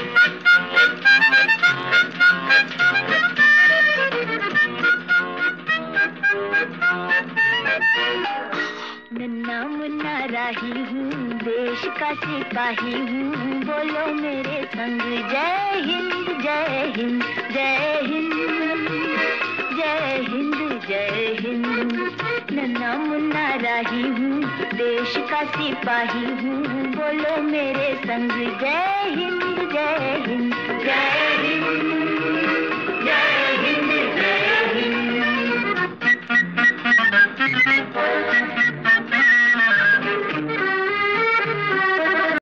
नन्ना मुन्ना राही हूँ, देश का सिपाही हूँ, बोलो मेरे संग जय हिंद जय हिंद जय हिंद जय हिंद जय हिंद। नन्ना मुन्ना राही हूँ, देश का सिपाही हूँ, बोलो मेरे संग जय हिंद जय हिंद जय हिंद।